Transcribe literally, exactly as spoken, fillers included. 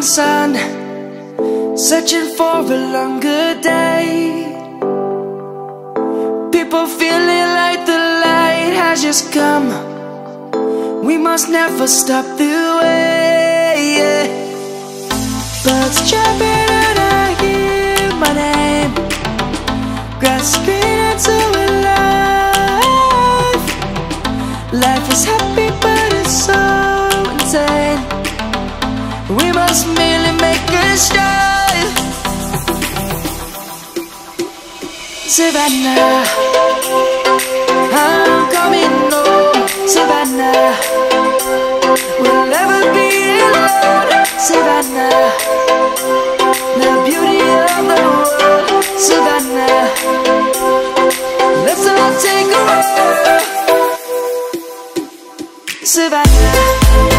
sun, searching for a longer day. People feeling like the light has just come. We must never stop the way, yeah. Birds chirping and I hear my name, grasping into a life. Life is happy but it's so insane. We must merely make a start. Savannah, I'm coming home. Savannah, we'll never be alone. Savannah, the beauty of the world. Savannah, let's all take a walk. Savannah.